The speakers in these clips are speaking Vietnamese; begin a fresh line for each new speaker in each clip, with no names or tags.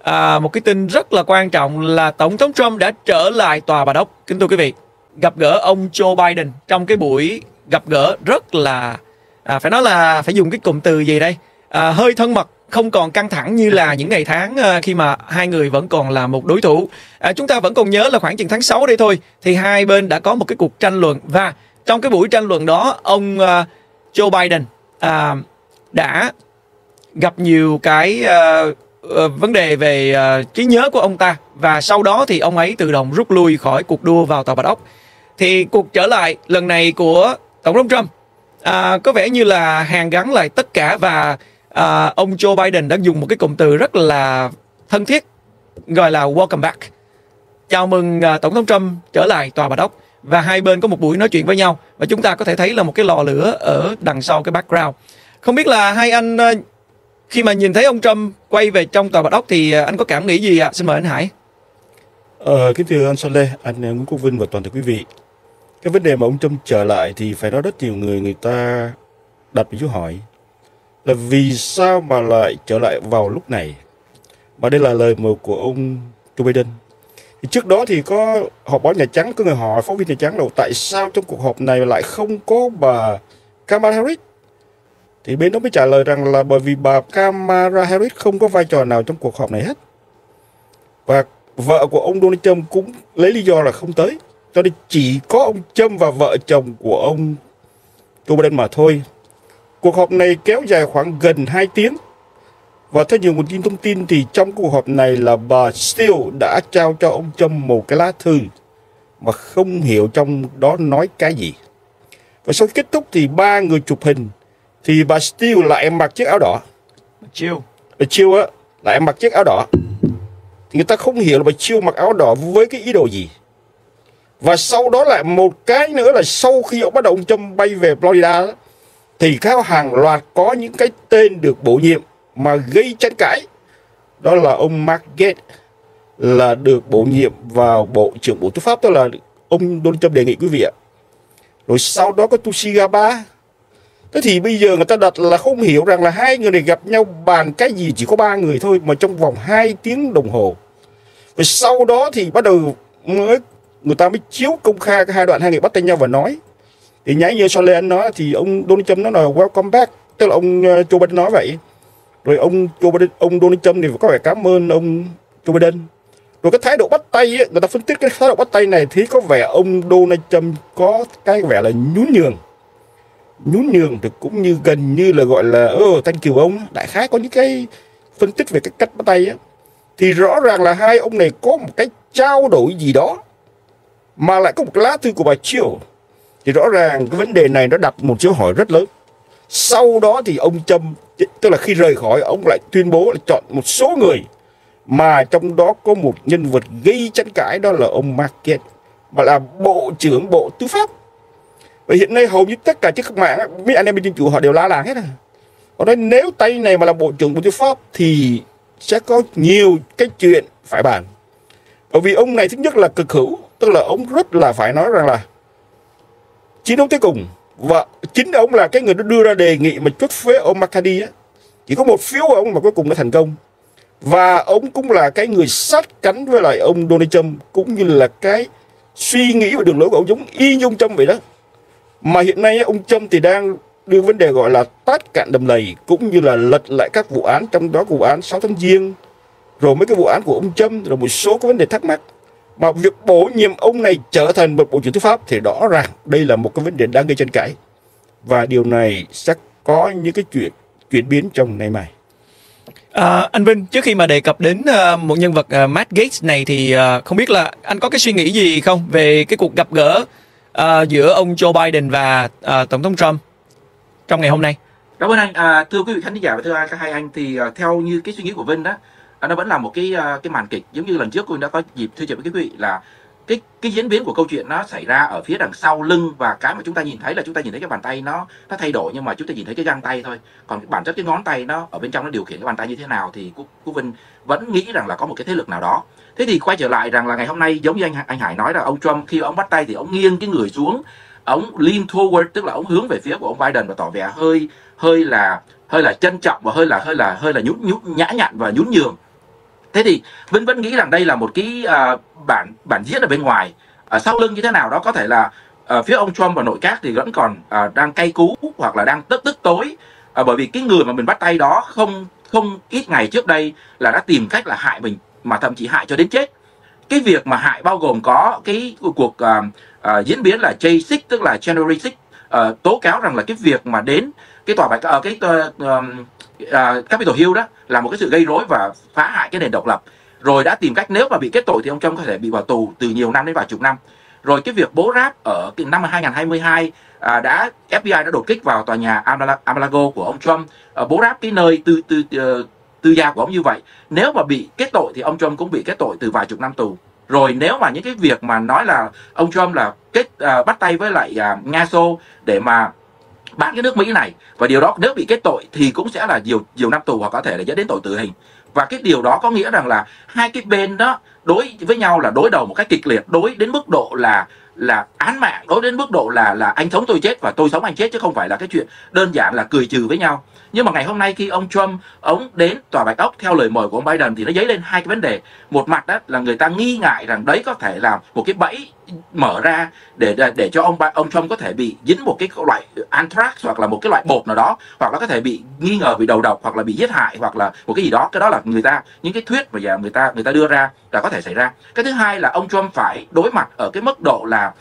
một cái tin rất là quan trọng là Tổng thống Trump đã trở lại Tòa Bà Đốc. Kính thưa quý vị, gặp gỡ ông Joe Biden trong cái buổi gặp gỡ rất là phải nói là phải dùng cái cụm từ gì đây, hơi thân mật, không còn căng thẳng như là những ngày tháng khi mà hai người vẫn còn là một đối thủ. Chúng ta vẫn còn nhớ là khoảng chừng tháng 6 đây thôi thì hai bên đã có một cái cuộc tranh luận, và trong cái buổi tranh luận đó ông Joe Biden đã gặp nhiều cái vấn đề về trí nhớ của ông ta, và sau đó thì ông ấy tự động rút lui khỏi cuộc đua vào Tòa Bạch Ốc. Thì cuộc trở lại lần này của Tổng thống Trump có vẻ như là hàn gắn lại tất cả, và ông Joe Biden đã dùng một cái cụm từ rất là thân thiết gọi là welcome back, chào mừng Tổng thống Trump trở lại Tòa Bạch Ốc. Và hai bên có một buổi nói chuyện với nhau, và chúng ta có thể thấy là một cái lò lửa ở đằng sau cái background. Không biết là hai anh khi mà nhìn thấy ông Trump quay về trong Tòa Bạch Ốc thì anh có cảm nghĩ gì ạ? Xin mời anh Hải.
Kính thưa anh Son Lê, anh Nguyễn Quốc Vinh và toàn thể quý vị. Cái vấn đề mà ông Trump trở lại thì phải nói rất nhiều người ta đặt một dấu hỏi là vì sao mà lại trở lại vào lúc này. Và đây là lời mời của ông Joe Biden. Thì trước đó thì có họp báo Nhà Trắng, có người hỏi phóng viên Nhà Trắng là tại sao trong cuộc họp này lại không có bà Kamala Harris. Thì bên đó mới trả lời rằng là bởi vì bà Kamala Harris không có vai trò nào trong cuộc họp này hết. Và vợ của ông Donald Trump cũng lấy lý do là không tới. Cho nên chỉ có ông Trump và vợ chồng của ông Joe Biden mà thôi. Cuộc họp này kéo dài khoảng gần 2 tiếng. Và theo nhiều nguồn tin thông tin thì trong cuộc họp này là bà Steele đã trao cho ông Trump một cái lá thư mà không hiểu trong đó nói cái gì. Và sau khi kết thúc thì ba người chụp hình thì bà Steele lại mặc chiếc áo đỏ. Bà Steele á lại mặc chiếc áo đỏ. Thì người ta không hiểu là bà Steele mặc áo đỏ với cái ý đồ gì. Và sau đó lại một cái nữa là sau khi ông bắt đầu ông Trump bay về Florida đó, thì các hàng loạt có những cái tên được bổ nhiệm mà gây tranh cãi. Đó là ông Mark Gates là được bổ nhiệm vào Bộ trưởng Bộ Tư pháp, đó là ông Donald Trump đề nghị quý vị ạ. Rồi sau đó có Tulsi Gabbard. Thế thì bây giờ người ta đặt là không hiểu rằng là hai người này gặp nhau bàn cái gì, chỉ có 3 người thôi mà trong vòng 2 tiếng đồng hồ. Và sau đó thì bắt đầu người ta mới chiếu công khai hai đoạn hai người bắt tay nhau và nói. Thì nãy như Son Lê anh nói thì ông Donald Trump nói là welcome back, tức là ông Joe Biden nói vậy. Rồi ông Donald Trump thì có vẻ cảm ơn ông Joe Biden. Rồi cái thái độ bắt tay ấy, người ta phân tích cái thái độ bắt tay này thì có vẻ ông Donald Trump có cái vẻ là nhún nhường thì cũng như gần như là gọi là thank you ông. Đại khái có những cái phân tích về cái cách bắt tay ấy. Thì rõ ràng là hai ông này có một cái trao đổi gì đó mà lại có một cái lá thư của bà Steele. Thì rõ ràng cái vấn đề này nó đặt một dấu hỏi rất lớn. Sau đó thì ông Trump, tức là khi rời khỏi, ông lại tuyên bố là chọn một số người, mà trong đó có một nhân vật gây tranh cãi, đó là ông Mark Gates, mà là Bộ trưởng Bộ Tư pháp. Và hiện nay hầu như tất cả các mạng, mấy anh em bên Dân Chủ họ đều la làng hết rồi. Họ nói nếu tay này mà là Bộ trưởng Bộ Tư pháp thì sẽ có nhiều cái chuyện phải bàn. Bởi vì ông này thứ nhất là cực hữu, tức là ông rất là phải nói rằng là chiến đấu tới cùng. Và chính ông là cái người đã đưa ra đề nghị mà chốt phế ông McCarthy á. Chỉ có một phiếu của ông mà cuối cùng đã thành công. Và ông cũng là cái người sát cánh với lại ông Donald Trump, cũng như là cái suy nghĩ và đường lối của ông giống y như ông Trump vậy đó. Mà hiện nay ông Trump thì đang đưa vấn đề gọi là tát cạn đầm lầy, cũng như là lật lại các vụ án, trong đó vụ án 6 tháng Giêng, rồi mấy cái vụ án của ông Trump, rồi một số cái vấn đề thắc mắc. Mà việc bổ nhiệm ông này trở thành một Bộ trưởng Tư pháp thì rõ ràng đây là một cái vấn đề đang gây tranh cãi. Và điều này sẽ có những cái chuyển biến trong ngày mai.
Anh Vinh, trước khi mà đề cập đến một nhân vật Matt Gaetz này thì không biết là anh có cái suy nghĩ gì không về cái cuộc gặp gỡ giữa ông Joe Biden và Tổng thống Trump trong ngày hôm nay?
Cảm ơn anh. Thưa quý vị khán giả và thưa các hai anh, thì theo như cái suy nghĩ của Vinh đó, nó vẫn là một cái màn kịch, giống như lần trước tôi đã có dịp thưa chuyện với quý vị là cái diễn biến của câu chuyện nó xảy ra ở phía đằng sau lưng, và cái mà chúng ta nhìn thấy là chúng ta nhìn thấy cái bàn tay nó thay đổi, nhưng mà chúng ta nhìn thấy cái găng tay thôi, còn bản chất cái ngón tay nó ở bên trong nó điều khiển cái bàn tay như thế nào thì cô Vinh vẫn nghĩ rằng là có một cái thế lực nào đó. Thế thì quay trở lại rằng là ngày hôm nay giống như anh Hải nói là ông Trump khi ông bắt tay thì ông nghiêng cái người xuống, ông lean forward, tức là ông hướng về phía của ông Biden và tỏ vẻ hơi là trân trọng và hơi là nhã nhặn và nhún nhường. Thế thì Vinh vẫn nghĩ rằng đây là một cái bản diễn ở bên ngoài, sau lưng như thế nào đó có thể là phía ông Trump và nội các thì vẫn còn đang cay cú hoặc là đang tức tối, bởi vì cái người mà mình bắt tay đó không ít ngày trước đây là đã tìm cách là hại mình, mà thậm chí hại cho đến chết. Cái việc mà hại bao gồm có cái cuộc diễn biến là J6, tức là January 6, tố cáo rằng là cái việc mà đến cái tòa bạch Capitol Hill đó là một cái sự gây rối và phá hại cái nền độc lập. Rồi đã tìm cách nếu mà bị kết tội thì ông Trump có thể bị vào tù từ nhiều năm đến vài chục năm. Rồi cái việc bố ráp ở cái năm 2022, FBI đã đột kích vào tòa nhà Mar-a-Lago của ông Trump, bố ráp cái nơi tư gia của ông như vậy. Nếu mà bị kết tội thì ông Trump cũng bị kết tội từ vài chục năm tù. Rồi nếu mà những cái việc mà nói là ông Trump là bắt tay với lại Nga Xô để mà bán cái nước Mỹ này, và điều đó nếu bị kết tội thì cũng sẽ là nhiều năm tù hoặc có thể là dẫn đến tội tử hình. Và cái điều đó có nghĩa rằng là hai cái bên đó đối với nhau là đối đầu một cách kịch liệt, đối đến mức độ là án mạng, đối đến mức độ là anh sống tôi chết và tôi sống anh chết, chứ không phải là cái chuyện đơn giản là cười trừ với nhau. Nhưng mà ngày hôm nay khi ông Trump ông đến tòa Bạch Ốc theo lời mời của ông Biden thì nó dấy lên hai cái vấn đề. Một mặt đó là người ta nghi ngại rằng đấy có thể là một cái bẫy mở ra để cho ông Trump có thể bị dính một cái loại anthrax hoặc là một cái loại bột nào đó, hoặc là có thể bị nghi ngờ bị đầu độc hoặc là bị giết hại hoặc là một cái gì đó. Cái đó là những cái thuyết mà người ta đưa ra là có thể xảy ra. Cái thứ hai là ông Trump phải đối mặt ở cái mức độ là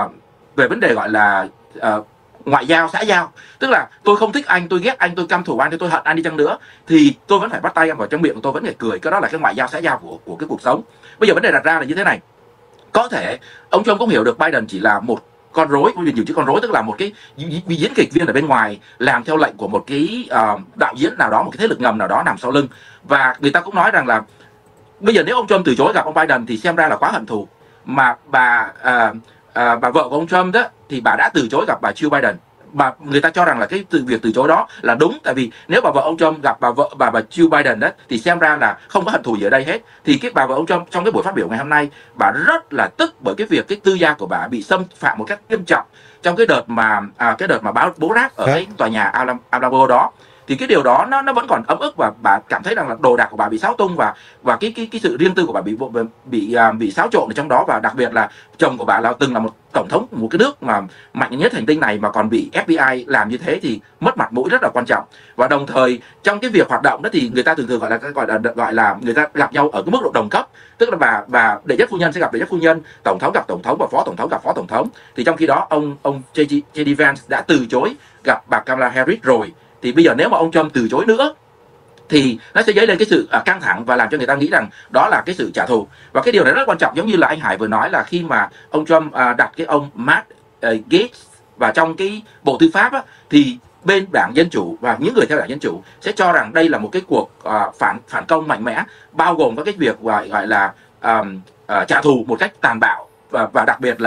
về vấn đề gọi là ngoại giao, xã giao. Tức là tôi không thích anh, tôi ghét anh, tôi căm thù anh, tôi hận anh đi chăng nữa thì tôi vẫn phải bắt tay anh vào trong miệng của tôi vẫn phải cười. Cái đó là cái ngoại giao, xã giao của cái cuộc sống. Bây giờ vấn đề đặt ra là như thế này. Có thể ông Trump cũng hiểu được Biden chỉ là một con rối, nhiều chữ con rối, tức là một cái diễn kịch viên ở bên ngoài làm theo lệnh của một cái đạo diễn nào đó, một cái thế lực ngầm nào đó nằm sau lưng. Và người ta cũng nói rằng là bây giờ nếu ông Trump từ chối gặp ông Biden thì xem ra là quá hận thù. Mà bà vợ của ông Trump đó thì bà đã từ chối gặp bà Jill Biden. Mà người ta cho rằng là cái việc từ chối đó là đúng, tại vì nếu bà vợ ông Trump gặp bà Jill Biden đó thì xem ra là không có hận thù gì ở đây hết. Thì cái bà vợ ông Trump trong cái buổi phát biểu ngày hôm nay, bà rất là tức bởi cái việc cái tư gia của bà bị xâm phạm một cách nghiêm trọng trong cái đợt mà bố ráp ở cái tòa nhà Mar-a-Lago đó. Thì cái điều đó nó vẫn còn ấm ức và bà cảm thấy rằng là đồ đạc của bà bị xáo tung và cái sự riêng tư của bà bị xáo trộn ở trong đó. Và đặc biệt là chồng của bà là từng là một tổng thống một cái nước mà mạnh nhất hành tinh này mà còn bị FBI làm như thế thì mất mặt mũi rất là quan trọng. Và đồng thời trong cái việc hoạt động đó thì người ta thường gọi là người ta gặp nhau ở cái mức độ đồng cấp, tức là bà đệ nhất phu nhân sẽ gặp đệ nhất phu nhân, tổng thống gặp tổng thống và phó tổng thống gặp phó tổng thống. Thì trong khi đó ông JD Vance đã từ chối gặp bà Kamala Harris rồi. Thì bây giờ nếu mà ông Trump từ chối nữa thì nó sẽ dấy lên cái sự căng thẳng và làm cho người ta nghĩ rằng đó là cái sự trả thù. Và cái điều này rất quan trọng, giống như là anh Hải vừa nói là khi mà ông Trump đặt cái ông Matt Gaetz vào trong cái Bộ Tư pháp á, thì bên Đảng Dân Chủ và những người theo Đảng Dân Chủ sẽ cho rằng đây là một cái cuộc phản công mạnh mẽ, bao gồm có cái việc gọi là trả thù một cách tàn bạo và đặc biệt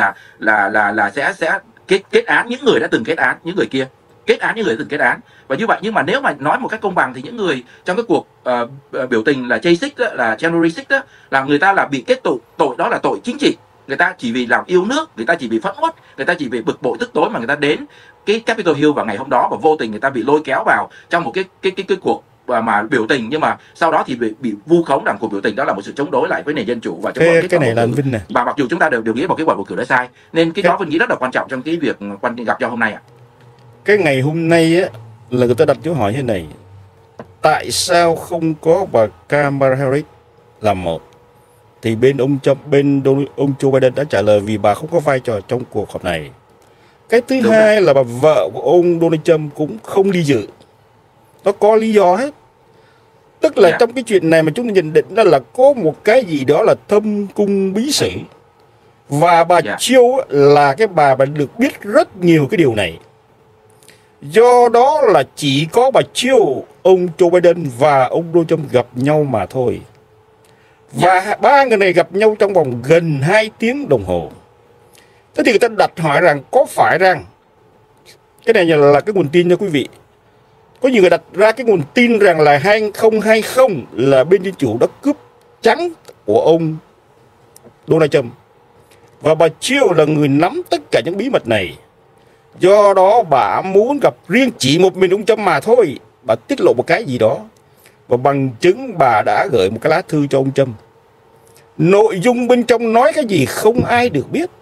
là sẽ kết án những người đã từng kết án những người kia, kết án những người đã từng kết án. Và như vậy, nhưng mà nếu mà nói một cách công bằng thì những người trong cái cuộc biểu tình là J6 đó, là January 6 đó, là người ta là bị kết tội đó là tội chính trị. Người ta chỉ vì làm yêu nước, người ta chỉ vì phẫn uất, người ta chỉ vì bực bội tức tối mà người ta đến cái Capitol Hill vào ngày hôm đó và vô tình người ta bị lôi kéo vào trong một cái cuộc mà biểu tình, nhưng mà sau đó thì bị vu khống rằng cuộc biểu tình đó là một sự chống đối lại với nền dân chủ và chống đối
cái này là anh Vinh này.
Và mặc dù chúng ta đều nghĩ một cái quả bầu cử đã sai, nên cái đó Vinh nghĩ rất là quan trọng trong cái việc gặp nhau hôm nay ạ.
Cái ngày hôm nay á là người ta đặt dấu hỏi thế này: tại sao không có bà Kamala Harris là một? Thì bên ông Joe Biden đã trả lời vì bà không có vai trò trong cuộc họp này. Cái thứ
Đúng
hai
rồi.
là bà vợ của ông Donald Trump cũng không đi dự. Nó có lý do hết. Tức là trong cái chuyện này mà chúng ta nhận định đó là có một cái gì đó là thâm cung bí sử. Và bà Jill là cái bà được biết rất nhiều cái điều này. Do đó là chỉ có bà Jill, ông Joe Biden và ông Donald Trump gặp nhau mà thôi. Và ba người này gặp nhau trong vòng gần 2 tiếng đồng hồ. Thế thì người ta đặt hỏi rằng có phải rằng, cái này là cái nguồn tin nha quý vị, có nhiều người đặt ra cái nguồn tin rằng là 2020 là bên Dân Chủ đã cướp trắng của ông Donald Trump. Và bà Jill là người nắm tất cả những bí mật này. Do đó bà muốn gặp riêng chỉ một mình ông Trump mà thôi. Bà tiết lộ một cái gì đó. và bằng chứng bà đã gửi một cái lá thư cho ông Trump. Nội dung bên trong nói cái gì không ai được biết,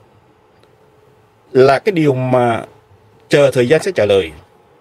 là cái điều mà chờ thời gian sẽ trả lời.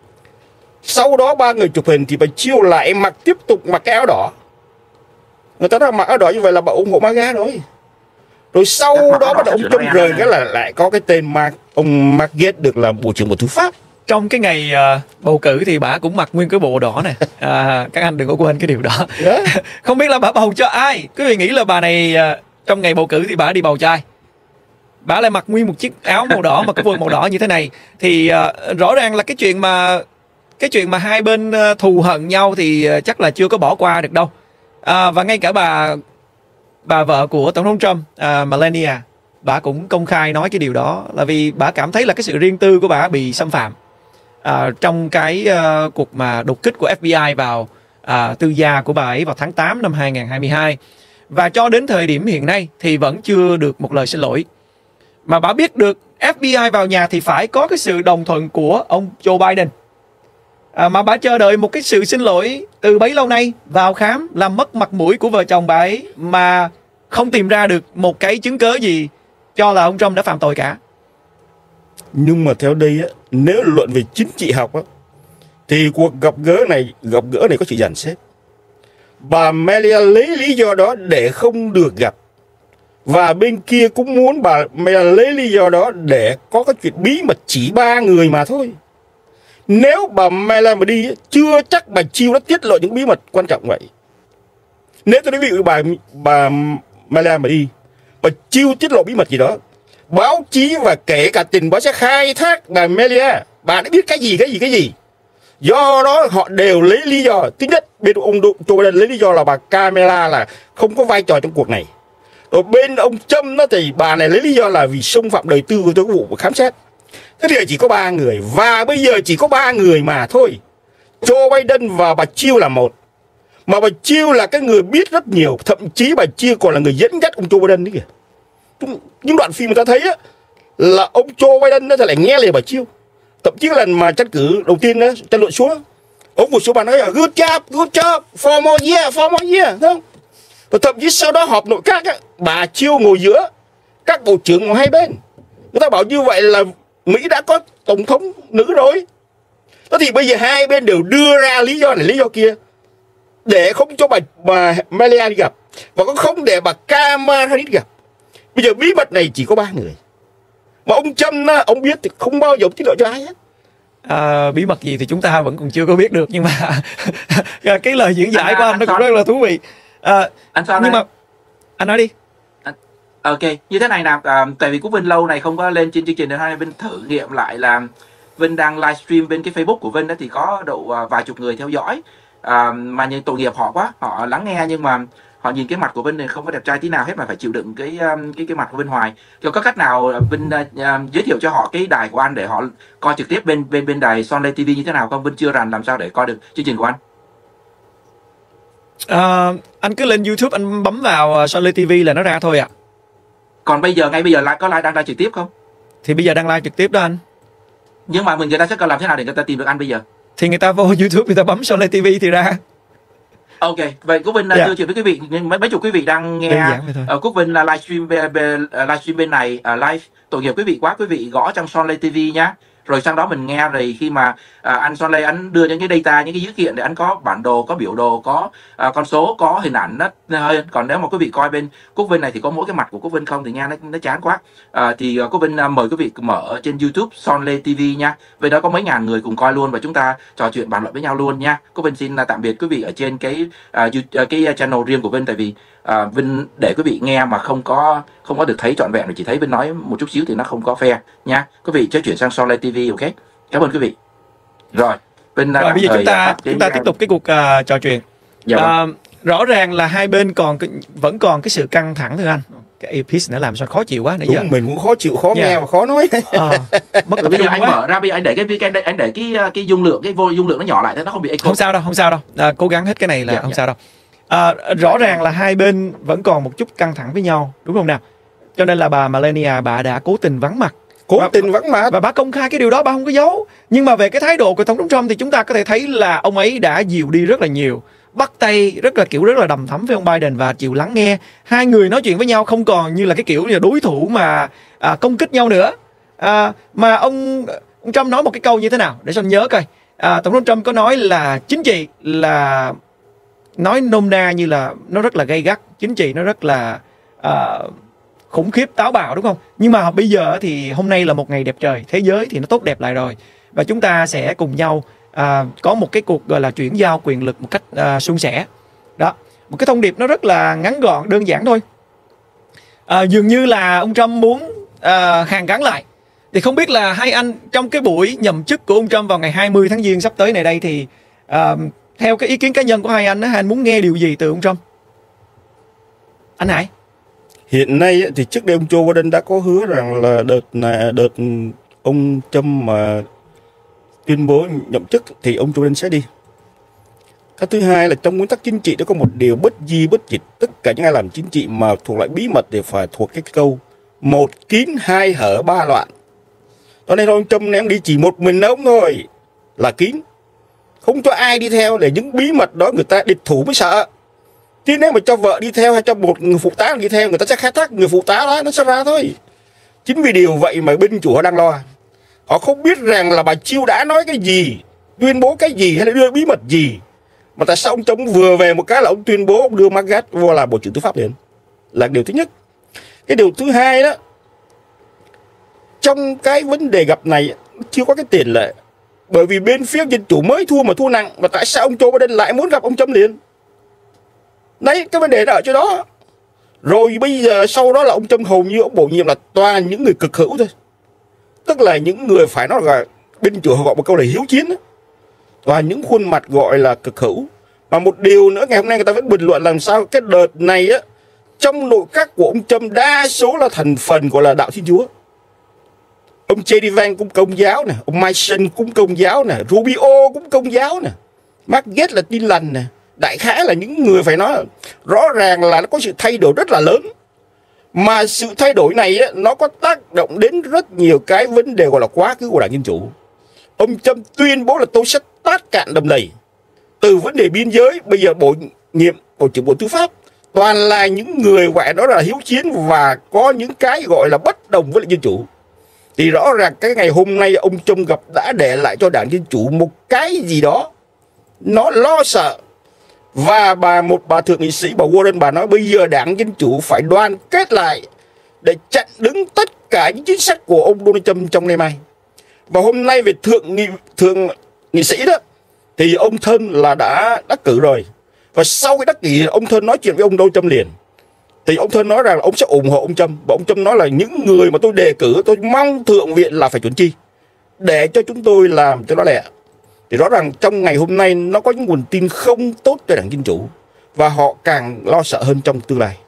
Sau đó 3 người chụp hình thì bà Chiêu lại tiếp tục mặc cái áo đỏ. Người ta nói mặc áo đỏ như vậy là bà ủng hộ MAGA rồi. Rồi sau đó bắt đầu ông Trump rời cái là lại có cái tên ông Mark Gates được làm Bộ trưởng Bộ Tư pháp.
Trong cái ngày bầu cử thì bà cũng mặc nguyên cái bộ đỏ này. Các anh đừng có quên cái điều đó. Không biết là bà bầu cho ai. Quý vị nghĩ là bà này trong ngày bầu cử thì bà đi bầu cho ai? Bà lại mặc nguyên một chiếc áo màu đỏ mà cái quần màu đỏ như thế này thì rõ ràng là cái chuyện mà hai bên thù hận nhau thì chắc là chưa có bỏ qua được đâu. Và ngay cả bà vợ của Tổng thống Trump, Melania, bà cũng công khai nói cái điều đó, là vì bà cảm thấy là cái sự riêng tư của bà bị xâm phạm trong cái cuộc mà đột kích của FBI vào tư gia của bà ấy vào tháng 8 năm 2022. Và cho đến thời điểm hiện nay thì vẫn chưa được một lời xin lỗi. Mà bà biết được FBI vào nhà thì phải có cái sự đồng thuận của ông Joe Biden. Mà bà chờ đợi một cái sự xin lỗi từ bấy lâu nay, vào khám làm mất mặt mũi của vợ chồng bà ấy mà không tìm ra được một cái chứng cớ gì cho là ông Trump đã phạm tội cả.
Nhưng mà theo đây á, nếu luận về chính trị học á, thì cuộc gặp gỡ này có sự dàn xếp. Bà Melania lấy lý do đó để không được gặp, và bên kia cũng muốn bà Melania lấy lý do đó để có cái chuyện bí mật chỉ 3 người mà thôi. Nếu bà Melania mà đi, chưa chắc bà Chiêu đã tiết lộ những bí mật quan trọng vậy. Nếu tôi nói ví dụ bà Melania mà đi, bà Chiêu tiết lộ bí mật gì đó, báo chí và kể cả tình báo sẽ khai thác bà Melania. Bà đã biết cái gì. Do đó họ đều lấy lý do. Thứ nhất, bên ông Joe Biden lấy lý do là bà Kamala là không có vai trò trong cuộc này. Rồi bên ông Trump đó thì bà này lấy lý do là vì xâm phạm đời tư của tôi, vụ khám xét. Thế thì chỉ có 3 người. Và bây giờ chỉ có 3 người mà thôi. Joe Biden và bà Chiêu là một. Mà bà Chiêu là cái người biết rất nhiều. Thậm chí bà Chiêu còn là người dẫn dắt ông Joe Biden đấy kìa. Những đoạn phim người ta thấy á, là ông Joe Biden nó lại nghe lời bà Chiêu. Thậm chí lần mà tranh cử đầu tiên đó, tranh luận xuống, ông một số bà nói là good job, for more year, thấy không? Và thậm chí sau đó họp nội các á, bà Chiêu ngồi giữa các bộ trưởng của hai bên. Người ta bảo như vậy là Mỹ đã có tổng thống nữ rồi. Thế thì bây giờ hai bên đều đưa ra lý do này lý do kia để không cho bà Melania đi gặp, và cũng không để bà Kamala Harris gặp. Bây giờ bí mật này chỉ có 3 người. Mà ông Trump ông biết thì không bao giờ tiết lộ cho ai hết.
Bí mật gì thì chúng ta vẫn còn chưa có biết được, nhưng mà cái lời diễn giải của anh nó cũng rất là thú vị.
Anh Son
nhưng mà anh nói đi.
Ok, như thế này nào, tại vì Quốc Vinh lâu này không có lên trên chương trình nên hai Vinh thử nghiệm lại là Vinh đang livestream bên cái Facebook của Vinh đó, thì có độ vài chục người theo dõi, mà những tội nghiệp họ quá, họ lắng nghe nhưng mà họ nhìn cái mặt của Vinh này không có đẹp trai tí nào hết mà phải chịu đựng cái mặt của Vinh hoài. Thì có cách nào Vinh giới thiệu cho họ cái đài của anh để họ coi trực tiếp bên đài Sonley TV như thế nào không? Vinh chưa rành làm sao để coi được chương trình của anh.
Anh cứ lên YouTube anh bấm vào Sonley TV là nó ra thôi ạ.
Còn ngay bây giờ có đang live trực tiếp không?
Thì bây giờ đang live trực tiếp đó anh.
Nhưng mà người ta sẽ cần làm thế nào để người ta tìm được anh bây giờ?
Thì người ta vô YouTube, người ta bấm Sonley TV thì ra.
Ok, vậy Quốc Vinh đưa chuyện với quý vị, mấy chục quý vị đang nghe Quốc Vinh là livestream bên này, live tội nghiệp quý vị quá, quý vị gõ trong Sonley TV nhá. Rồi sau đó mình nghe, rồi khi mà anh Sonley anh đưa những cái data, những cái dữ kiện để anh có bản đồ, có biểu đồ, có con số, có hình ảnh đó. Còn nếu mà quý vị coi bên Quốc Vinh này thì có mỗi cái mặt của Quốc Vinh không thì nghe nó chán quá. Thì Quốc Vinh mời quý vị mở trên YouTube Sonley TV nha. Về đó có mấy ngàn người cùng coi luôn và chúng ta trò chuyện bàn luận với nhau luôn nha. Quốc Vinh xin tạm biệt quý vị ở trên cái channel riêng của Vinh, tại vì Vinh để quý vị nghe mà không có được thấy trọn vẹn, rồi chỉ thấy Vinh nói một chút xíu thì nó không có fair nha. Quý vị sẽ chuyển sang Sonley TV, ok? Cảm ơn quý vị. Rồi, Vinh
rồi bây giờ chúng ta tiếp tục cái cuộc trò chuyện. Rõ ràng là hai bên vẫn còn cái sự căng thẳng thưa anh. Cái earpiece nó làm sao khó chịu quá nãy giờ.
Mình cũng khó chịu, khó nghe và khó nói.
Mất bây giờ anh mở ra, bây giờ anh để cái dung lượng, cái dung lượng nó nhỏ lại thế nó không bị echo.
Không sao đâu. Cố gắng hết cái này là không sao đâu. Rõ ràng là hai bên vẫn còn một chút căng thẳng với nhau, đúng không nào? Cho nên là bà Melania bà đã cố tình vắng mặt. Và bà công khai cái điều đó, bà không có giấu. Nhưng mà về cái thái độ của Tổng thống Trump thì chúng ta có thể thấy là ông ấy đã dịu đi rất là nhiều. bắt tay rất là đầm thắm với ông Biden và chịu lắng nghe. Hai người nói chuyện với nhau không còn như là cái kiểu như đối thủ mà công kích nhau nữa. Mà ông Trump nói một cái câu như thế nào để cho anh nhớ coi. Tổng thống Trump có nói là chính trị là, nói nôm na như là nó rất là gay gắt, chính trị nó rất là khủng khiếp, táo bạo, đúng không? Nhưng mà bây giờ thì hôm nay là một ngày đẹp trời, thế giới thì nó tốt đẹp lại rồi, và chúng ta sẽ cùng nhau có một cái cuộc gọi là chuyển giao quyền lực một cách suôn sẻ. Đó, một cái thông điệp nó rất là ngắn gọn, đơn giản thôi. Dường như là ông Trump muốn hàn gắn lại. Thì không biết là hai anh trong cái buổi nhậm chức của ông Trump vào ngày 20 tháng Giêng sắp tới này đây thì theo cái ý kiến cá nhân của hai anh muốn nghe điều gì từ ông Trump? Anh Hải.
Hiện nay thì trước đây ông Joe Biden đã có hứa rằng là đợt ông Trump mà tuyên bố nhậm chức thì ông Joe Biden sẽ đi. Cái thứ hai là trong nguyên tắc chính trị nó có một điều bất di bất dịch, tất cả những ai làm chính trị mà thuộc lại bí mật thì phải thuộc cái câu một kín hai hở ba loạn. Cho nên ông Trump ném đi chỉ một mình ông thôi là kín, không cho ai đi theo, để những bí mật đó người ta địch thủ mới sợ. Chứ nếu mà cho vợ đi theo hay cho một người phụ tá đi theo, người ta sẽ khai thác người phụ tá đó, nó sẽ ra thôi. Chính vì điều vậy mà bên chủ họ đang lo. Họ không biết rằng là bà Chiêu đã nói cái gì, tuyên bố cái gì hay là đưa bí mật gì. Mà tại sao ông Trump vừa về một cái là ông tuyên bố ông đưa Mark Gaetz vô làm Bộ trưởng Tư pháp liền, là điều thứ nhất. Cái điều thứ hai đó, trong cái vấn đề gặp này chưa có cái tiền lệ, bởi vì bên phía dân chủ mới thua mà thua nặng, mà tại sao ông Joe Biden lại muốn gặp ông Trump liền? Đấy, cái vấn đề nó ở chỗ đó. Rồi bây giờ sau đó là ông Trump hầu như ông bổ nhiệm là toàn những người cực hữu thôi, tức là những người phải nói là bên chủ họ gọi một câu là hiếu chiến đó. Toàn những khuôn mặt gọi là cực hữu. Và một điều nữa, ngày hôm nay người ta vẫn bình luận làm sao cái đợt này á, trong nội các của ông Trump đa số là thành phần gọi là đạo Thiên Chúa. Ông J.D. Vance cũng Công giáo nè, ông Mason cũng Công giáo nè, Rubio cũng Công giáo nè, Mark Gaetz là Tin lành nè. Đại khái là những người phải nói rõ ràng là nó có sự thay đổi rất là lớn. Mà sự thay đổi này á, nó có tác động đến rất nhiều cái vấn đề gọi là quá khứ của Đảng Dân Chủ. Ông Trump tuyên bố là tôi sẽ tát cạn đầm lầy. Từ vấn đề biên giới, bây giờ bổ nhiệm Bộ trưởng Bộ Tư pháp toàn là những người gọi đó là hiếu chiến và có những cái gọi là bất đồng với lại Dân Chủ. Thì rõ ràng cái ngày hôm nay ông Trump gặp đã để lại cho Đảng Dân Chủ một cái gì đó nó lo sợ. Và một bà thượng nghị sĩ, bà Warren, bà nói bây giờ Đảng Dân Chủ phải đoàn kết lại để chặn đứng tất cả những chính sách của ông Donald Trump trong ngày mai. Và hôm nay về thượng nghị sĩ đó thì ông Thơn là đã đắc cử rồi. Và sau cái đắc cử ông Thơn nói chuyện với ông Donald Trump liền. Thì ông Thơn nói rằng là ông sẽ ủng hộ ông Trump. Và ông Trump nói là những người mà tôi đề cử tôi mong Thượng viện là phải chuẩn chi để cho chúng tôi làm cho nó lẹ. Thì rõ ràng trong ngày hôm nay nó có những nguồn tin không tốt cho Đảng Dân Chủ, và họ càng lo sợ hơn trong tương lai.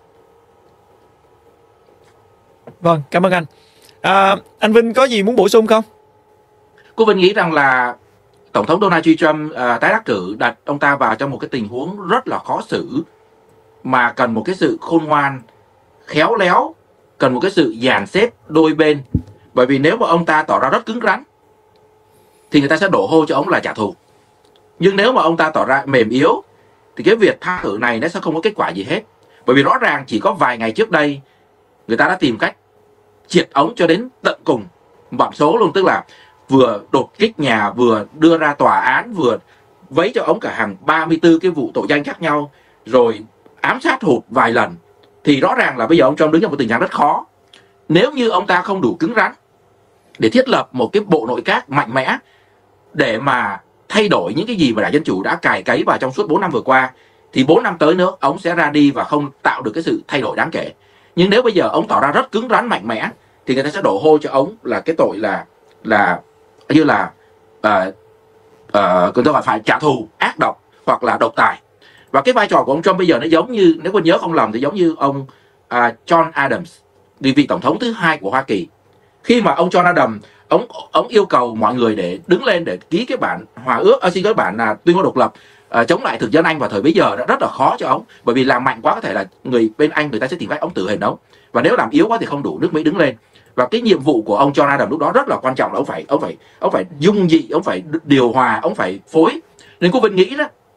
Vâng, cảm ơn anh. Anh Vinh có gì muốn bổ sung không?
Cô Vinh nghĩ rằng là Tổng thống Donald Trump tái đắc cử đặt ông ta vào trong một cái tình huống rất là khó xử, mà cần một cái sự khôn ngoan, khéo léo, cần một cái sự dàn xếp đôi bên. Bởi vì nếu mà ông ta tỏ ra rất cứng rắn thì người ta sẽ đổ hô cho ông là trả thù. Nhưng nếu mà ông ta tỏ ra mềm yếu thì cái việc tha thử này nó sẽ không có kết quả gì hết. Bởi vì rõ ràng chỉ có vài ngày trước đây người ta đã tìm cách triệt ống cho đến tận cùng bọn số luôn. Tức là vừa đột kích nhà, vừa đưa ra tòa án, vừa vấy cho ông cả hàng 34 cái vụ tội danh khác nhau, rồi ám sát hụt vài lần. Thì rõ ràng là bây giờ ông Trump đứng trong một tình trạng rất khó. Nếu như ông ta không đủ cứng rắn để thiết lập một cái bộ nội các mạnh mẽ để mà thay đổi những cái gì mà Đảng Dân Chủ đã cài cấy vào trong suốt 4 năm vừa qua, thì 4 năm tới nữa ông sẽ ra đi và không tạo được cái sự thay đổi đáng kể. Nhưng nếu bây giờ ông tỏ ra rất cứng rắn mạnh mẽ thì người ta sẽ đổ hô cho ông là cái tội là như là người ta gọi phải trả thù, ác độc hoặc là độc tài. Và cái vai trò của ông Trump bây giờ nó giống như, nếu tôi nhớ không lầm thì giống như ông John Adams, vị tổng thống thứ 2 của Hoa Kỳ. Khi mà ông John Adams ông yêu cầu mọi người để đứng lên để ký cái bản hòa ước, xin cái bản là tuyên ngôn độc lập chống lại thực dân Anh vào thời bấy giờ, đã rất là khó cho ông. Bởi vì làm mạnh quá có thể là người bên Anh người ta sẽ tìm cách ông tử hình ông, và nếu làm yếu quá thì không đủ nước Mỹ đứng lên. Và cái nhiệm vụ của ông John Adams lúc đó rất là quan trọng là ông phải dung dị, ông phải điều hòa, ông phải phối. Nên cô Vinh nghĩ đó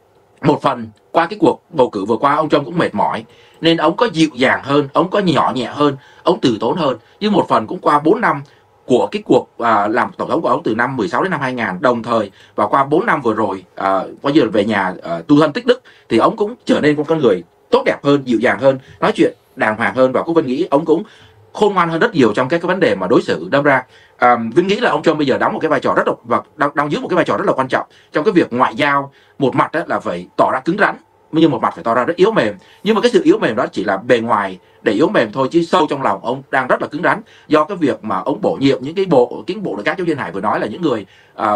một phần qua cái cuộc bầu cử vừa qua ông Trump cũng mệt mỏi nên ông có dịu dàng hơn, ông có nhỏ nhẹ hơn, ông từ tốn hơn. Nhưng một phần cũng qua 4 năm của cái cuộc làm tổng thống của ông từ năm 16 đến năm 2000, đồng thời và qua 4 năm vừa rồi coi như là về nhà tu thân tích đức thì ông cũng trở nên một con người tốt đẹp hơn, dịu dàng hơn, nói chuyện đàng hoàng hơn, và cô Vinh nghĩ ông cũng khôn ngoan hơn rất nhiều trong cái vấn đề mà đối xử. Đâm ra Vinh nghĩ là ông Trump bây giờ đóng một cái vai trò rất là và đang giữ một cái vai trò rất là quan trọng trong cái việc ngoại giao. Một mặt là phải tỏ ra cứng rắn, nhưng một mặt phải tỏ ra rất yếu mềm. Nhưng mà cái sự yếu mềm đó chỉ là bề ngoài để yếu mềm thôi, chứ sâu trong lòng ông đang rất là cứng rắn, do cái việc mà ông bổ nhiệm những cái bộ nội các, giống như Hải vừa nói, là những người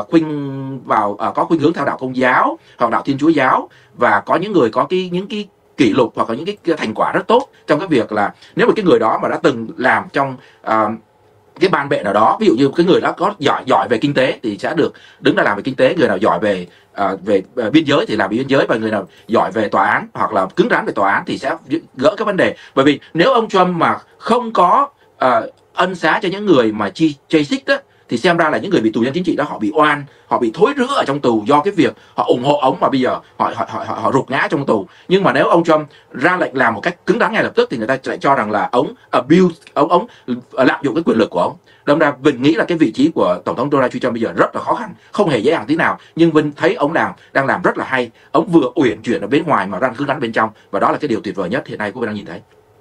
có khuynh hướng theo đạo Công giáo hoặc đạo Thiên Chúa giáo, và có những người có những cái kỷ lục hoặc là những cái thành quả rất tốt trong cái việc là nếu mà cái người đó mà đã từng làm trong cái ban bệ nào đó, ví dụ như cái người đó có giỏi về kinh tế thì sẽ được đứng ra làm về kinh tế, người nào giỏi về biên giới thì làm về biên giới, và người nào giỏi về tòa án hoặc là cứng rắn về tòa án thì sẽ gỡ cái vấn đề. Bởi vì nếu ông Trump mà không có ân xá cho những người mà chây xích đó, thì xem ra là những người bị tù nhân chính trị đó họ bị oan, họ bị thối rữa ở trong tù do cái việc họ ủng hộ ông mà bây giờ họ rụt ngã trong tù. Nhưng mà nếu ông Trump ra lệnh làm một cách cứng rắn ngay lập tức thì người ta lại cho rằng là ông abuse, ông lạm dụng cái quyền lực của ông. Đâm ra Vinh nghĩ là cái vị trí của tổng thống Donald Trump bây giờ rất là khó khăn, không hề dễ dàng tí nào. Nhưng Vinh thấy ông đang làm rất là hay. Ông vừa uyển chuyển ở bên ngoài mà đang cứng rắn bên trong, và đó là cái điều tuyệt vời nhất hiện nay của Vinh đang nhìn thấy.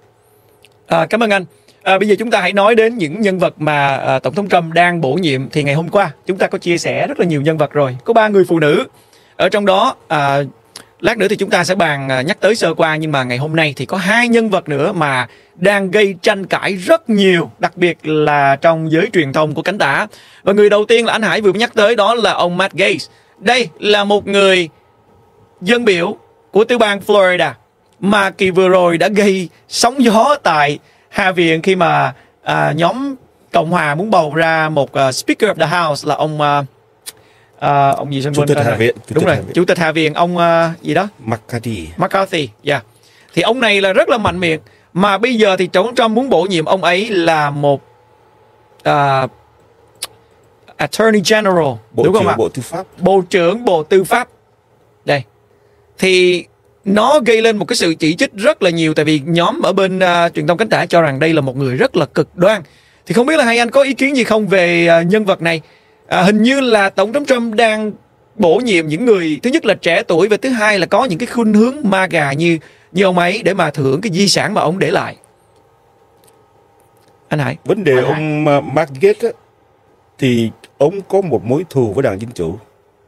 Cảm ơn anh. Bây giờ chúng ta hãy nói đến những nhân vật mà Tổng thống Trump đang bổ nhiệm. Thì ngày hôm qua chúng ta có chia sẻ rất là nhiều nhân vật rồi. Có 3 người phụ nữ. Ở trong đó lát nữa thì chúng ta sẽ bàn nhắc tới sơ qua. Nhưng mà ngày hôm nay thì có 2 nhân vật nữa mà đang gây tranh cãi rất nhiều, đặc biệt là trong giới truyền thông của cánh tả. Và người đầu tiên là anh Hải vừa nhắc tới, đó là ông Matt Gaetz. Đây là một người dân biểu của tiểu bang Florida mà kỳ vừa rồi đã gây sóng gió tại Hạ viện khi mà nhóm Cộng hòa muốn bầu ra một Speaker of the House là ông gì
Chủ tịch Hạ viện.
Đúng rồi, Chủ tịch Hạ viện, ông gì đó McCarthy. Yeah. Thì ông này là rất là mạnh miệng, mà bây giờ thì Tổng thống Trump muốn bổ nhiệm ông ấy là một Attorney General, đúng không ạ? Bộ trưởng Bộ Tư pháp. Đây. Thì nó gây lên một cái sự chỉ trích rất là nhiều, tại vì nhóm ở bên truyền thông cánh tả cho rằng đây là một người rất là cực đoan. Thì không biết là hai anh có ý kiến gì không về nhân vật này? Hình như là Tổng thống Trump đang bổ nhiệm những người, thứ nhất là trẻ tuổi, và thứ hai là có những cái khuynh hướng MAGA như ông ấy để mà thừa hưởng cái di sản mà ông để lại. Anh Hải.
Vấn đề ông Matt Gaetz thì ông có một mối thù với Đảng Dân Chủ.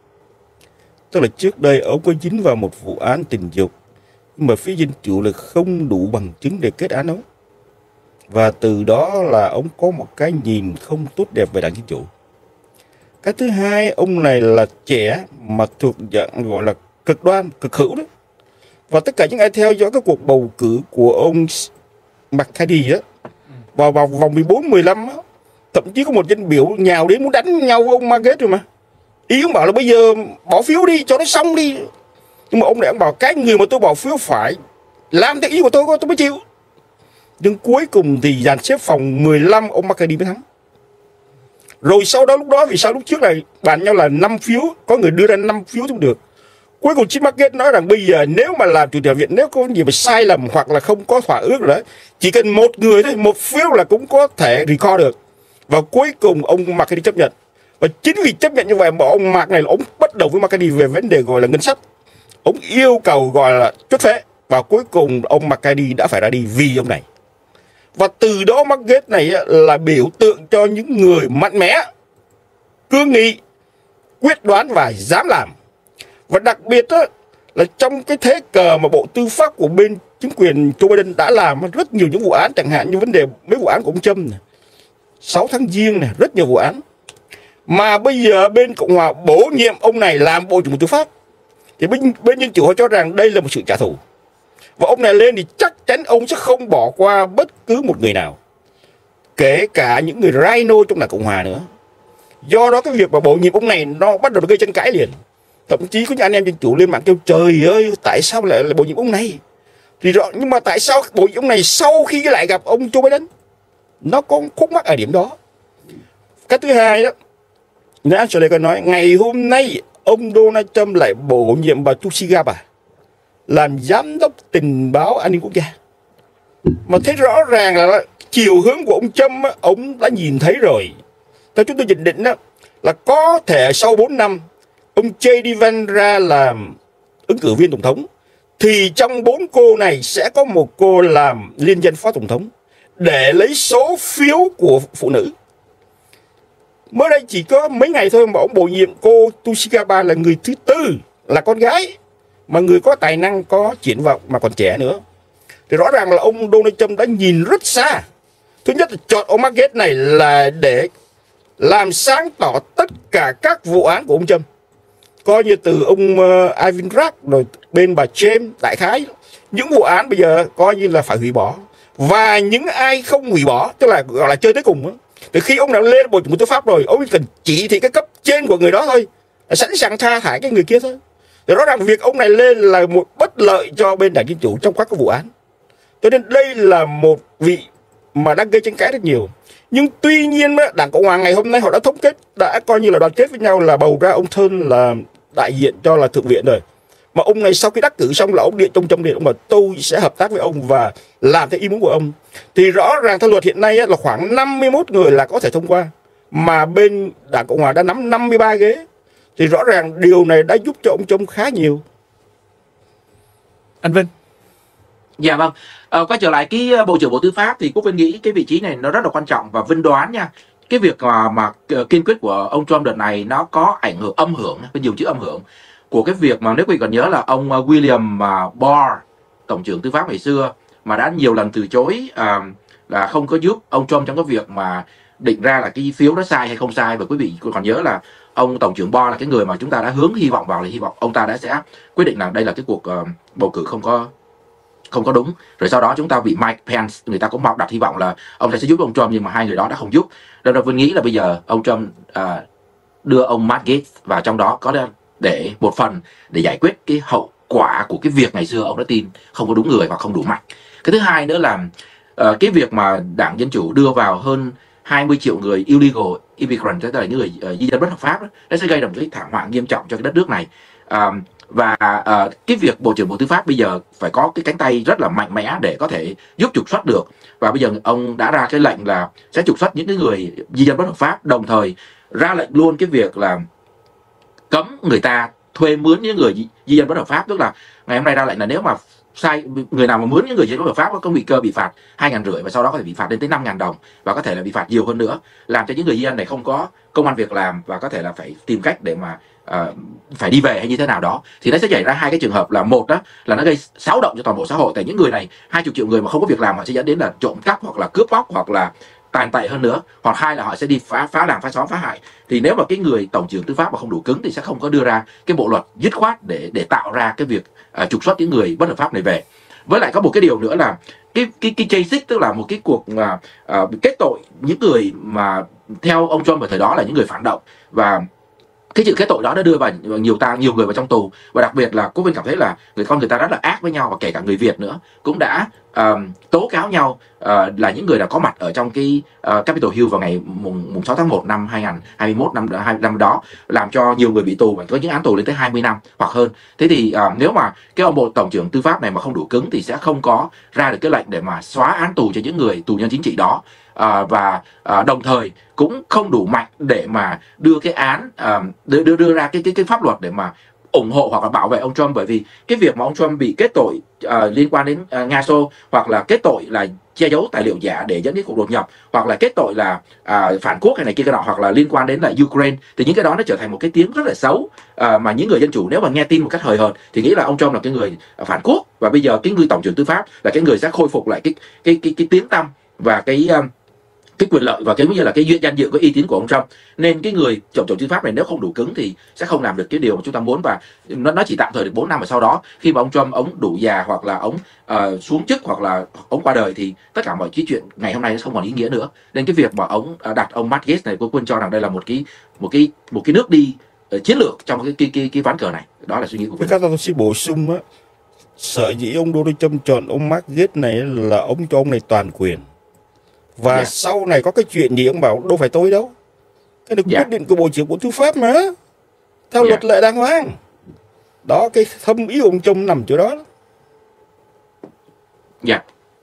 Tức là trước đây ông có dính vào một vụ án tình dục, nhưng mà phía Dân Chủ là không đủ bằng chứng để kết án ông. Và từ đó là ông có một cái nhìn không tốt đẹp về Đảng Dân Chủ. Cái thứ hai, ông này là trẻ mà thuộc dạng gọi là cực đoan, cực hữu đó. Và tất cả những ai theo dõi cái cuộc bầu cử của ông McCarthy á, vào vòng 14-15 á, thậm chí có một dân biểu nhào đến muốn đánh nhau với ông Gaetz rồi mà. Ý ông bảo là bây giờ bỏ phiếu đi cho nó xong đi. Nhưng mà ông này ông bảo cái người mà tôi bỏ phiếu phải làm theo ý của tôi mới chịu. Nhưng cuối cùng thì dàn xếp phòng 15 ông McCarthy mới thắng. Rồi sau đó lúc đó vì sao lúc trước này bàn nhau là 5 phiếu, có người đưa ra 5 phiếu không được. Cuối cùng Jim McGahn nói rằng bây giờ nếu mà làm chủ tịch Hạ viện, nếu có gì mà sai lầm hoặc là không có thỏa ước rồi đó, chỉ cần một người thôi, một phiếu là cũng có thể recall được. Và cuối cùng ông McCarthy chấp nhận. Và chính vì chấp nhận như vậy mà ông Mark này là ông bất đồng với McCarthy về vấn đề gọi là ngân sách. Ông yêu cầu gọi là chốt thuế. Và cuối cùng ông McCarthy đã phải ra đi vì ông này. Và từ đó McGahn này là biểu tượng cho những người mạnh mẽ, cương nghị, quyết đoán và dám làm. Và đặc biệt là trong cái thế cờ mà Bộ Tư pháp của bên chính quyền Joe Biden đã làm rất nhiều những vụ án, chẳng hạn như vấn đề mấy vụ án của ông Trump này, 6 tháng giêng này, rất nhiều vụ án. Mà bây giờ bên Cộng hòa bổ nhiệm ông này làm Bộ trưởng Bộ Tư pháp, thì bên Dân Chủ họ cho rằng đây là một sự trả thù. Và ông này lên thì chắc chắn ông sẽ không bỏ qua bất cứ một người nào, kể cả những người Rhino trong Đảng Cộng hòa nữa. Do đó cái việc mà bổ nhiệm ông này nó bắt đầu gây tranh cãi liền. Thậm chí có những anh em Dân Chủ lên mạng kêu trời ơi tại sao lại bổ nhiệm ông này. Thì rõ, nhưng mà tại sao bổ nhiệm ông này sau khi lại gặp ông Joe Biden? Nó có khúc mắc ở điểm đó. Cái thứ hai đó, nãy anh có nói ngày hôm nay ông Donald Trump lại bổ nhiệm bà Tulsi Gabbard. làm giám đốc tình báo an ninh quốc gia. Mà thấy rõ ràng là chiều hướng của ông Trump á, ông đã nhìn thấy rồi. Theo chúng tôi nhận định á, là có thể sau 4 năm ông J.D. Vance ra làm ứng cử viên tổng thống, thì trong 4 cô này sẽ có một cô làm liên danh phó tổng thống để lấy số phiếu của phụ nữ. Mới đây chỉ có mấy ngày thôi mà ông bổ nhiệm cô Tulsi Gabbard là người thứ 4, là con gái, mà người có tài năng, có triển vọng, mà còn trẻ nữa. Thì rõ ràng là ông Donald Trump đã nhìn rất xa. Thứ nhất là chọn ông Mark Gates này là để làm sáng tỏ tất cả các vụ án của ông Trump. Coi như từ ông Ivan Rack rồi bên bà James, đại khái những vụ án bây giờ coi như là phải hủy bỏ. Và những ai không hủy bỏ, tức là gọi là chơi tới cùng đó. Từ khi ông nào lên Bộ trưởng Tư pháp rồi, ông chỉ cần chỉ thị cái cấp trên của người đó thôi, là sẵn sàng tha thải cái người kia thôi. Thì rõ ràng việc ông này lên là một bất lợi cho bên Đảng Dân Chủ trong các cái vụ án. Cho nên đây là một vị mà đang gây tranh cãi rất nhiều. Nhưng tuy nhiên Đảng Cộng hòa ngày hôm nay họ đã thống kết, đã coi như là đoàn kết với nhau là bầu ra ông Thơn là đại diện cho là Thượng viện rồi. Mà ông này sau khi đắc cử xong là ông điện trong điện, ông bảo tôi sẽ hợp tác với ông và làm theo ý muốn của ông. Thì rõ ràng theo luật hiện nay là khoảng 51 người là có thể thông qua, mà bên Đảng Cộng hòa đã nắm 53 ghế. Thì rõ ràng điều này đã giúp cho ông Trump khá nhiều.
Anh Vinh.
Dạ vâng. Quay trở lại cái Bộ trưởng Bộ Tư pháp thì Quốc Vinh nghĩ cái vị trí này nó rất là quan trọng, và Vinh đoán nha, cái việc mà kiên quyết của ông Trump đợt này nó có ảnh hưởng âm hưởng, với nhiều chữ âm hưởng, của cái việc mà nếu quý vị còn nhớ là ông William Barr, Tổng trưởng Tư pháp ngày xưa, mà đã nhiều lần từ chối là không có giúp ông Trump trong cái việc mà định ra là cái phiếu đó sai hay không sai. Và quý vị còn nhớ là ông Tổng trưởng Barr là cái người mà chúng ta đã hướng hy vọng vào, là hy vọng ông ta đã sẽ quyết định là đây là cái cuộc bầu cử không có đúng. Rồi sau đó chúng ta bị Mike Pence, người ta cũng mong đặt hy vọng là ông ta sẽ giúp ông Trump, nhưng mà hai người đó đã không giúp. Nên là Vinh nghĩ là bây giờ ông Trump đưa ông Matt Gaetz vào trong đó có để một phần để giải quyết cái hậu quả của cái việc ngày xưa ông đã tin không có đúng người hoặc không đủ mạnh. Cái thứ hai nữa là cái việc mà Đảng Dân Chủ đưa vào hơn 20 triệu người illegal immigrant, tức là những người di dân bất hợp pháp đó, nó sẽ gây ra một cái thảm họa nghiêm trọng cho cái đất nước này. Và cái việc Bộ trưởng Bộ Tư pháp bây giờ phải có cái cánh tay rất là mạnh mẽ để có thể giúp trục xuất được. Và bây giờ ông đã ra cái lệnh là sẽ trục xuất những cái người di dân bất hợp pháp, đồng thời ra lệnh luôn cái việc là cấm người ta thuê mướn những người di dân bất hợp pháp. Tức là ngày hôm nay ra lệnh là nếu mà sai, người nào mà mướn những người di dân bất hợp pháp có nguy cơ bị phạt 2.500 và sau đó có thể bị phạt lên tới 5.000 đồng, và có thể là bị phạt nhiều hơn nữa, làm cho những người di dân này không có công ăn việc làm và có thể là phải tìm cách để mà phải đi về hay như thế nào đó. Thì nó sẽ xảy ra hai cái trường hợp, là một đó là nó gây xáo động cho toàn bộ xã hội, tại những người này 20 triệu người mà không có việc làm, họ sẽ dẫn đến là trộm cắp hoặc là cướp bóc hoặc là tàn tệ hơn nữa, hoặc hai là họ sẽ đi phá làng phá xóm phá hại. Thì nếu mà cái người Tổng trưởng Tư pháp mà không đủ cứng thì sẽ không có đưa ra cái bộ luật dứt khoát để tạo ra cái việc trục xuất những người bất hợp pháp này về. Với lại có một cái điều nữa là cái J6, tức là một cái cuộc kết tội những người mà theo ông Trump ở thời đó là những người phản động, và cái sự kết tội đó đã đưa vào nhiều người vào trong tù. Và đặc biệt là Quốc Vinh cảm thấy là người ta rất là ác với nhau, và kể cả người Việt nữa cũng đã tố cáo nhau là những người đã có mặt ở trong cái Capitol Hill vào ngày mùng 6 tháng 1 năm 2021 năm đó, làm cho nhiều người bị tù và có những án tù lên tới 20 năm hoặc hơn. Thế thì nếu mà cái ông Bộ Tổng trưởng Tư pháp này mà không đủ cứng thì sẽ không có ra được cái lệnh để mà xóa án tù cho những người tù nhân chính trị đó. Và đồng thời cũng không đủ mạnh để mà đưa cái án đưa ra cái pháp luật để mà ủng hộ hoặc là bảo vệ ông Trump. Bởi vì cái việc mà ông Trump bị kết tội liên quan đến Nga Xô, hoặc là kết tội là che giấu tài liệu giả để dẫn đến cuộc đột nhập, hoặc là kết tội là phản quốc hay này kia cái nọ, hoặc là liên quan đến là Ukraine, thì những cái đó nó trở thành một cái tiếng rất là xấu, mà những người dân chủ nếu mà nghe tin một cách hời hợt thì nghĩ là ông Trump là cái người phản quốc. Và bây giờ cái người Tổng trưởng Tư pháp là cái người sẽ khôi phục lại cái tiếng tăm và cái quyền lợi và cái như là cái danh dự, cái uy tín của ông Trump. Nên cái người Tổng trưởng Tư pháp này nếu không đủ cứng thì sẽ không làm được cái điều mà chúng ta muốn, và nó chỉ tạm thời được 4 năm, và sau đó khi mà ông Trump ông đủ già hoặc là ông xuống chức hoặc là ông qua đời thì tất cả mọi chuyện ngày hôm nay nó không còn ý nghĩa nữa. Nên cái việc mà ông đặt ông Matt Gaetz này, Quốc Quân cho rằng đây là một cái nước đi chiến lược trong cái ván cờ này. Đó là suy nghĩ của mình.
Các tôi xin bổ sung á, sở dĩ ông Donald Trump chọn ông Matt Gaetz này là ông cho ông này toàn quyền. Và sau này có cái chuyện gì ông bảo đâu phải tôi đâu, cái được quyết định của Bộ trưởng Bộ Tư pháp mà theo luật lệ đàng hoàng. Đó, cái thâm ý của ông Trump nằm chỗ đó.
Dạ.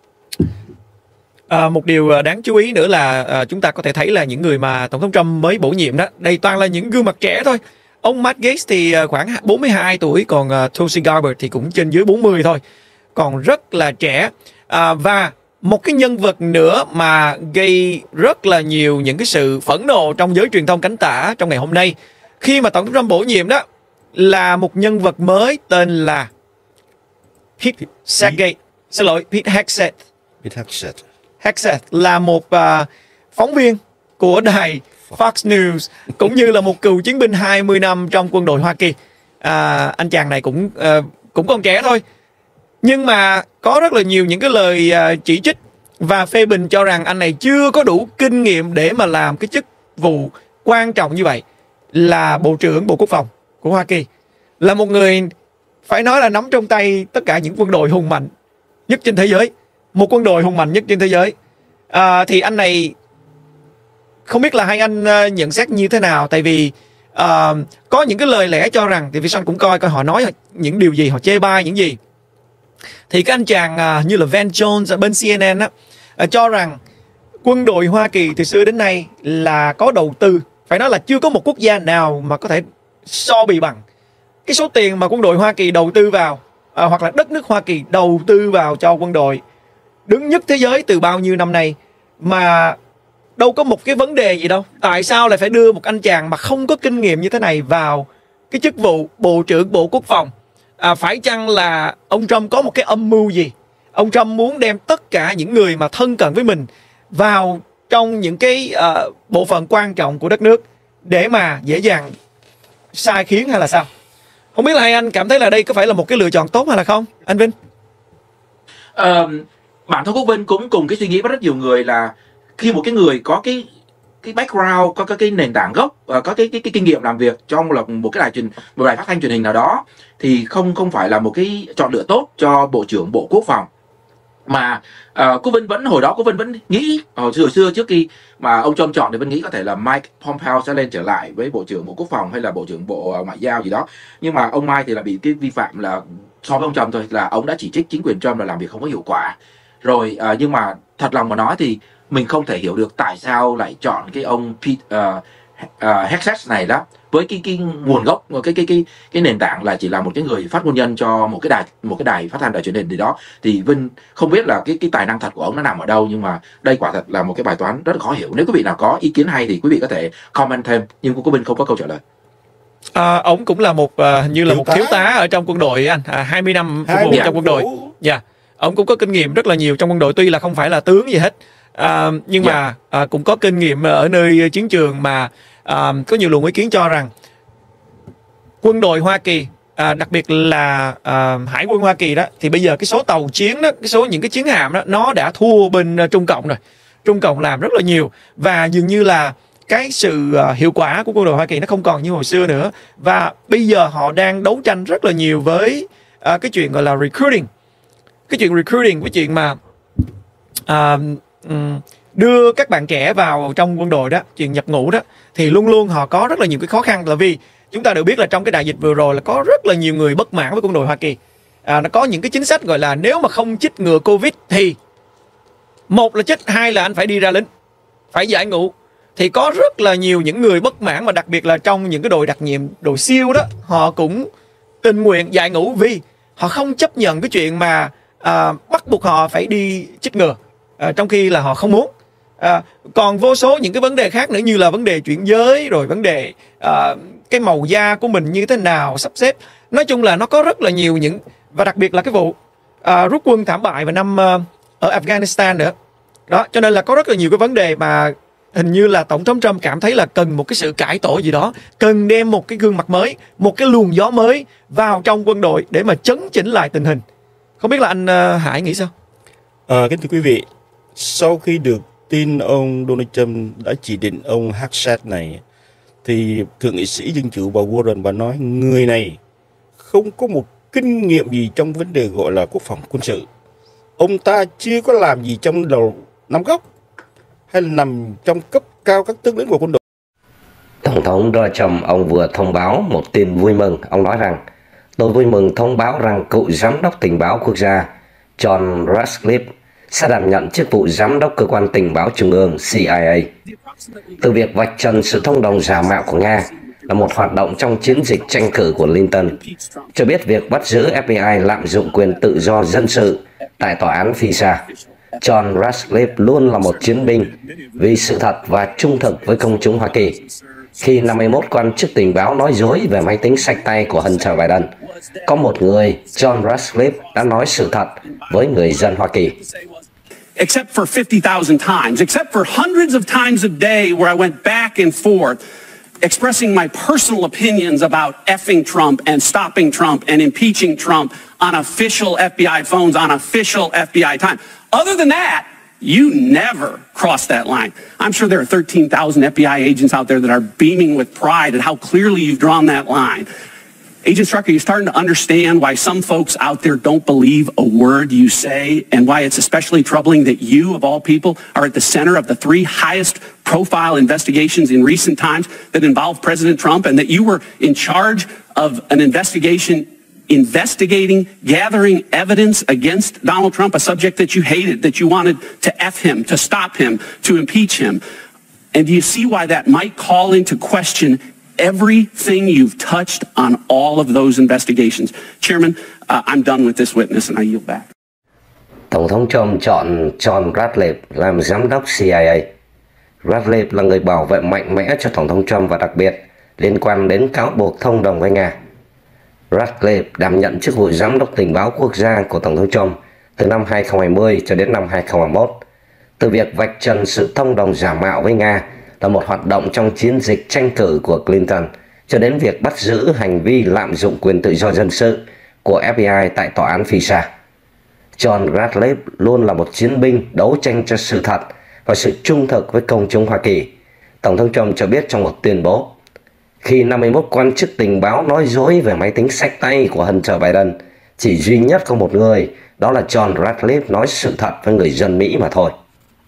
Một điều đáng chú ý nữa là chúng ta có thể thấy là những người mà Tổng thống Trump mới bổ nhiệm đó, đây toàn là những gương mặt trẻ thôi. Ông Matt Gaetz thì khoảng 42 tuổi, còn Tulsi Gabbard thì cũng trên dưới 40 thôi, còn rất là trẻ. Và một cái nhân vật nữa mà gây rất là nhiều những cái sự phẫn nộ trong giới truyền thông cánh tả trong ngày hôm nay khi mà Tổng thống Trump bổ nhiệm đó là một nhân vật mới tên là Pete Hegseth. Hegseth là một phóng viên của đài Fox News, cũng như là một cựu chiến binh 20 năm trong quân đội Hoa Kỳ. Anh chàng này cũng còn trẻ thôi, nhưng mà có rất là nhiều những cái lời chỉ trích và phê bình cho rằng anh này chưa có đủ kinh nghiệm để mà làm cái chức vụ quan trọng như vậy, là Bộ trưởng Bộ Quốc phòng của Hoa Kỳ, là một người phải nói là nắm trong tay tất cả những quân đội hùng mạnh nhất trên thế giới, một quân đội hùng mạnh nhất trên thế giới. Thì anh này không biết là hai anh nhận xét như thế nào, tại vì có những cái lời lẽ cho rằng, thì vì sao cũng coi họ nói những điều gì, họ chê bai những gì. Thì các anh chàng như là Van Jones ở bên CNN á, cho rằng quân đội Hoa Kỳ từ xưa đến nay là có đầu tư, phải nói là chưa có một quốc gia nào mà có thể so bì bằng cái số tiền mà quân đội Hoa Kỳ đầu tư vào, hoặc là đất nước Hoa Kỳ đầu tư vào cho quân đội, đứng nhất thế giới từ bao nhiêu năm nay, mà đâu có một cái vấn đề gì đâu. Tại sao lại phải đưa một anh chàng mà không có kinh nghiệm như thế này vào cái chức vụ Bộ trưởng Bộ Quốc phòng? Phải chăng là ông Trump có một cái âm mưu gì? Ông Trump muốn đem tất cả những người mà thân cận với mình vào trong những cái bộ phận quan trọng của đất nước để mà dễ dàng sai khiến hay là sao? Không biết là hai anh cảm thấy là đây có phải là một cái lựa chọn tốt hay là không, anh Vinh?
Bản thân Quốc Vinh cũng cùng cái suy nghĩ với rất nhiều người là khi một cái người có cái background, có cái nền tảng gốc, có cái kinh nghiệm làm việc trong một cái đài phát thanh truyền hình nào đó, thì không phải là một cái chọn lựa tốt cho Bộ trưởng Bộ Quốc phòng. Mà Quốc Vinh hồi đó Quốc Vinh vẫn nghĩ hồi xưa trước khi mà ông Trump chọn thì Vinh nghĩ có thể là Mike Pompeo sẽ lên trở lại với Bộ trưởng Bộ Quốc phòng hay là Bộ trưởng Bộ Ngoại giao gì đó. Nhưng mà ông Mike thì là bị cái vi phạm là so với ông Trump thôi, là ông đã chỉ trích chính quyền Trump là làm việc không có hiệu quả rồi. Nhưng mà thật lòng mà nói thì mình không thể hiểu được tại sao lại chọn cái ông Pete Hegseth này đó, với cái nguồn gốc, cái nền tảng là chỉ là một cái người phát ngôn nhân cho một cái đài phát thanh, đài truyền hình gì đó. Thì Vinh không biết là cái tài năng thật của ông nó nằm ở đâu, nhưng mà đây quả thật là một cái bài toán rất là khó hiểu. Nếu quý vị nào có ý kiến hay thì quý vị có thể comment thêm, nhưng của Vinh không có câu trả lời.
Ông cũng là một như là một thiếu tá ở trong quân đội anh, 20 năm phục vụ trong quân đội. Dạ, ông cũng có kinh nghiệm rất là nhiều trong quân đội, tuy là không phải là tướng gì hết, nhưng mà cũng có kinh nghiệm ở nơi chiến trường. Mà có nhiều luồng ý kiến cho rằng quân đội Hoa Kỳ, đặc biệt là Hải quân Hoa Kỳ đó, thì bây giờ cái số tàu chiến đó, cái số những cái chiến hạm đó, nó đã thua bên Trung Cộng rồi. Trung Cộng làm rất là nhiều, và dường như là cái sự hiệu quả của quân đội Hoa Kỳ nó không còn như hồi xưa nữa. Và bây giờ họ đang đấu tranh rất là nhiều với cái chuyện gọi là recruiting. Cái chuyện mà đưa các bạn trẻ vào trong quân đội đó, chuyện nhập ngũ đó, thì luôn luôn họ có rất là nhiều cái khó khăn. Là vì chúng ta đều biết là trong cái đại dịch vừa rồi là có rất là nhiều người bất mãn với quân đội Hoa Kỳ. Nó có những cái chính sách gọi là nếu mà không chích ngừa Covid thì một là chích, hai là anh phải đi ra lính, phải giải ngũ. Thì có rất là nhiều những người bất mãn, mà đặc biệt là trong những cái đội đặc nhiệm, đội SEAL đó, họ cũng tình nguyện giải ngũ vì họ không chấp nhận cái chuyện mà bắt buộc họ phải đi chích ngừa, trong khi là họ không muốn. Còn vô số những cái vấn đề khác nữa, như là vấn đề chuyển giới, rồi vấn đề cái màu da của mình như thế nào, sắp xếp. Nói chung là nó có rất là nhiều những, và đặc biệt là cái vụ rút quân thảm bại vào năm ở Afghanistan nữa đó. Cho nên là có rất là nhiều cái vấn đề mà hình như là Tổng thống Trump cảm thấy là cần một cái sự cải tổ gì đó, cần đem một cái gương mặt mới, một cái luồng gió mới vào trong quân đội để mà chấn chỉnh lại tình hình. Không biết là anh Hải nghĩ sao?
Kính thưa quý vị, sau khi được tin ông Donald Trump đã chỉ định ông Hegseth này, thì thượng nghị sĩ dân chủ bà Warren bà nói người này không có một kinh nghiệm gì trong vấn đề gọi là quốc phòng quân sự. Ông ta chưa có làm gì trong đầu nắm gốc hay là nằm trong cấp cao các tướng lĩnh của quân đội.
Tổng thống Donald Trump, ông vừa thông báo một tin vui mừng. Ông nói rằng, tôi vui mừng thông báo rằng cựu giám đốc tình báo quốc gia John Ratcliffe sẽ đảm nhận chức vụ giám đốc cơ quan tình báo trung ương CIA. Từ việc vạch trần sự thông đồng giả mạo của Nga là một hoạt động trong chiến dịch tranh cử của Clinton, cho biết việc bắt giữ FBI lạm dụng quyền tự do dân sự tại tòa án FISA. John Ratcliffe luôn là một chiến binh vì sự thật và trung thực với công chúng Hoa Kỳ. Khi 51 quan chức tình báo nói dối về máy tính xách tay của Hunter Biden, có một người, John Ratcliffe, đã nói sự thật với người dân Hoa Kỳ.
Except for 50,000 times, except for hundreds of times a day where I went back and forth expressing my personal opinions about effing Trump and stopping Trump and impeaching Trump on official FBI phones, on official FBI time. Other than that, you never crossed that line. I'm sure there are 13,000 FBI agents out there that are beaming with pride at how clearly you've drawn that line. Agent Strucker, you're starting to understand why some folks out there don't believe a word you say, and why it's especially troubling that you, of all people, are at the center of the 3 highest profile investigations in recent times that involve President Trump, and that you were in charge of an investigation investigating, gathering evidence against Donald Trump, a subject that you hated, that you wanted to F him, to stop him, to impeach him. And do you see why that might call into question everything you've touched on all of those investigations? Chairman, I'm done with this witness and I yield back.
Tổng thống Trump chọn John Ratcliffe làm giám đốc CIA. Ratcliffe là người bảo vệ mạnh mẽ cho Tổng thống Trump và đặc biệt liên quan đến cáo buộc thông đồng với Nga. Ratcliffe đảm nhận chức vụ giám đốc tình báo quốc gia của Tổng thống Trump từ năm 2020 cho đến năm 2021. Từ việc vạch trần sự thông đồng giả mạo với Nga là một hoạt động trong chiến dịch tranh cử của Clinton, cho đến việc bắt giữ hành vi lạm dụng quyền tự do dân sự của FBI tại tòa án FISA. John Ratcliffe luôn là một chiến binh đấu tranh cho sự thật và sự trung thực với công chúng Hoa Kỳ. Tổng thống Trump cho biết trong một tuyên bố, khi 51 quan chức tình báo nói dối về máy tính xách tay của Hunter Biden, chỉ duy nhất có một người, đó là John Ratcliffe nói sự thật với người dân Mỹ mà thôi.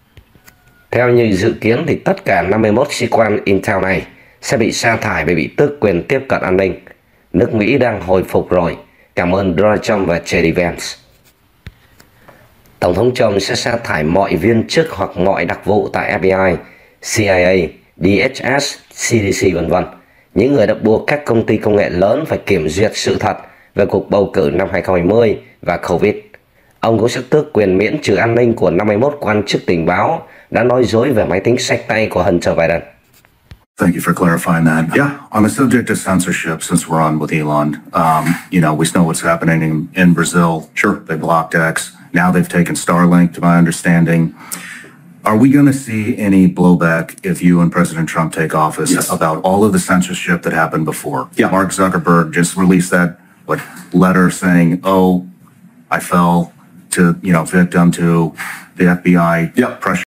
Theo như dự kiến thì tất cả 51 sĩ quan Intel này sẽ bị sa thải vì bị tước quyền tiếp cận an ninh. Nước Mỹ đang hồi phục rồi. Cảm ơn Donald Trump và JD Vance. Tổng thống Trump sẽ sa thải mọi viên chức hoặc mọi đặc vụ tại FBI, CIA, DHS, CDC v.v. Những người đã buộc các công ty công nghệ lớn phải kiểm duyệt sự thật về cuộc bầu cử năm 2020 và Covid. Ông cũng sẽ tước quyền miễn trừ an ninh của 51 quan chức tình báo đã nói dối về máy tính xách tay của Hunter Biden.
Thank you for clarifying that. Yeah, on the subject of censorship, since we're on with Elon, we know what's happening in Brazil. Sure, they blocked X. Now they've taken Starlink, to my understanding. Are we going to see any blowback if you and President Trump take office about all of the censorship that happened before? Yeah. Mark Zuckerberg just released that letter saying, "Oh, I fell to victim to the FBI pressure."